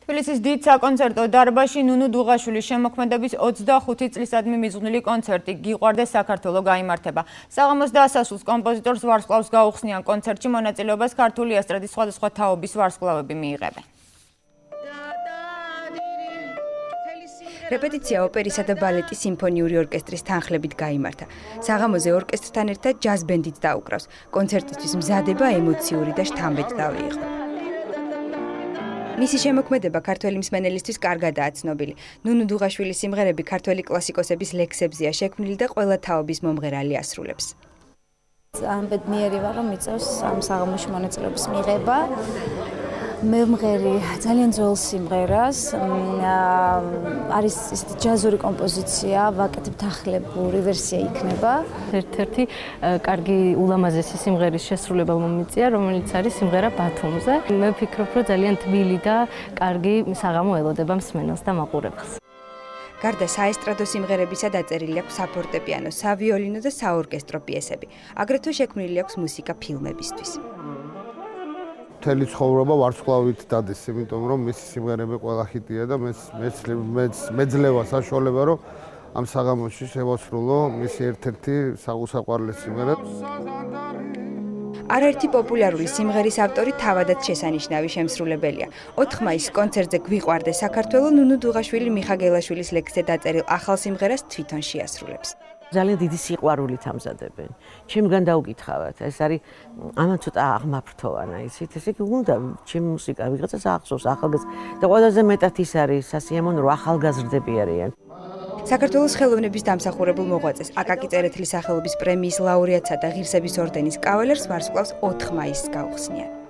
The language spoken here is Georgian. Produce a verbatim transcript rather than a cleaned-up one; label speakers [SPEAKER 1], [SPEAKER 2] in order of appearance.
[SPEAKER 1] თბილისის დიდ საკონცერტო დარბაზში ნუნუ დუღაშვილის შემოქმედების ოცდახუთი წლიადმი მიძღვნილი კონცერტი "გვიყვარდეს საქართველო" გაიმართება. საღამოს დასასრულს კომპოზიტორს ვარსკვლავს გაუხსნიან კონცერტში მონაწილეობას ქართული ესტრადის სხვადასხვა თაობის ვარსკვლავები მიიღებენ.
[SPEAKER 2] რეპეტიცია ოპერისა და ბალეტის სიმფონიური ორკესტრის თანხლებით გაიმართა. საღამოზე ორკესტრთან ერთად ჯაზ ბენდიც დაუკრავს. კონცერტისთვის მზადება ემოციური და შთამბეჭდავი იყო. მისი შემოქმედება ქართველი მსმენელისთვის კარგადაა ცნობილი. ნუნუ დუღაშვილის სიმღერები ქართველი კლასიკოსების ლექსებზეა შექმნილი და ყველა თაობის მომღერალი ასრულებს.
[SPEAKER 3] ძალიან ბედნიერი ვარ, რომ მიწევს ამ საღამოში მონაწილეობის მიღება. მემღერი ძალიან ძველ სიმღერას, არის ისეთი ჯაზური კომპოზიცია, ვაკეთებ ახლებური ვერსია იქნება.
[SPEAKER 4] ერთ-ერთი კარგი ულამაზესი სიმღერის შესრულება მომიწია, რომელიც არის სიმღერა ბათუმზე. მე ვფიქრობ, რომ ძალიან თბილი და კარგი საღამო ელოდება მსმენელს და მაყურებელს.
[SPEAKER 2] გარდა საესტრადო სიმღერებისა დაწერილი აქვს საფორტეპიანო, სავიოლინო და საორკესტრო პიესები. აგრეთვე შექმნილი აქვს მუსიკა ფილმებისთვის.
[SPEAKER 5] მთელი ცხოვრება ვარსკვლავით დადეს, იმიტომ რომ მისი სიმღერები ყველა ჰიტია და მეძლევა საშუალება, რომ ამ საღამოში შევასრულო მისი ერთ-ერთი საყურსაყვარლესი სიმღერა.
[SPEAKER 2] არაერთი პოპულარული სიმღერის ავტორი თავადაც შესანიშნავი შემსრულებელია. ოთხ მაისს კონცერტზე "გვიყვარდეს საქართველო" ნუნუ დუღაშვილი მიხაგელაშვილის ლექსზე დაწერილ ახალ სიმღერას თვითონ შეასრულებს.
[SPEAKER 6] ძალიან დიდი სიყვარულით ამზადებენ. ჩემგან დაუკითხავთ, ეს არის ამან ცოტა აღმაფრთოვანა, იცით, ესე იგი უნდა ჩემი მუსიკა ვიღაცას ახსოვს, ახალგაზრდა და ყველაზე მეტად ის არის სასიამოვნო, რომ ახალგაზრდები არიან.
[SPEAKER 2] საქართველოს ხელოვნების დამსახურებულ მოღვაწეს, აკაკი წერეთლის სახელობის პრემიის ლაურეატსა და ღირსების ორდენის კავალერს ვარსკვლავს ოთხ მაისს გაუხსნიან.